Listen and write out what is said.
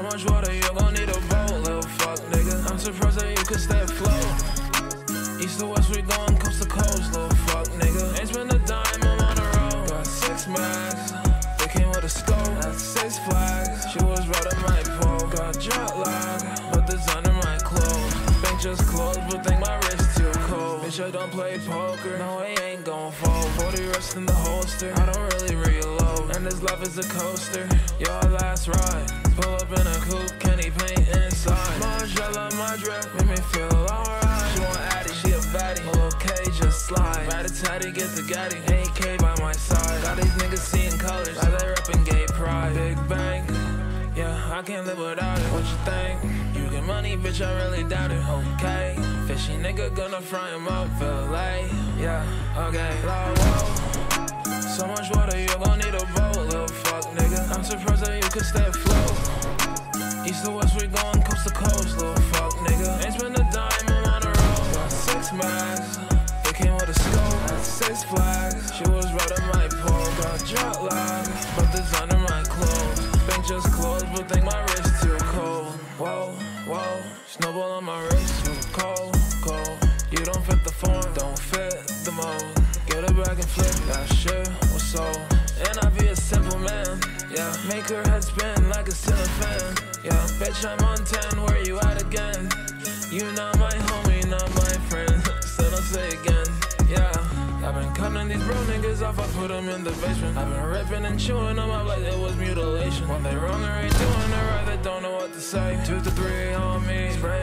much water, you gon' need a boat, little fuck nigga. I'm surprised that you could stay afloat. East to west, we going coast to coast, little fuck nigga. Ain't spend a dime, I'm on the road. Got 6 mags, they came with a scope. That's 6 flags, she was riding my pole. Got jet lag, but designer my clothes. Bank just closed, but think my wrist too cold. Bitch, I don't play poker, no, I ain't gon' fold. 40 rest in the holster, I don't really reload. And this love is a coaster, your last ride. Pull up in a coupe, Kenny paint inside. Margiela, my drip, make me feel alright. She want Addy, she a baddie, okay, just slide. Rat-a-tatty, get the gaddy, AK by my side. Got these niggas seeing colors, how they reppin' gay pride. Big bang, yeah, I can't live without it. What you think? You get money, bitch, I really doubt it. Okay, fishy nigga gonna fry him up, feel late. Yeah, okay, whoa. So much water, you gon' need a boat, little fuck nigga. I'm surprised that you could stay afloat. East to west, we going coast to coast, little fuck nigga. Ain't spend a dime, I'm on the road. Got 6 mags, they came with a scope. That's 6 flags, she was riding my pole. Got jet lag, but designer my clothes. Bank just closed, but think my wrist too cold. Whoa, whoa, snowball on my wrist, too cold, cold. You don't fit the form, don't fit the mold. Get it back and flip, that shit was sold. And I be a simple man, yeah. Make her head spin like a ceiling fan, yeah. Bitch, I'm on 10, where you at again? You not my homie, not my friend. Still don't say again, yeah. I've been cutting these bro niggas off, I put them in the basement. I've been ripping and chewing them up like it was mutilation. When they wrong or ain't doing it right, they don't know what to say. 2 to 3 on me, spray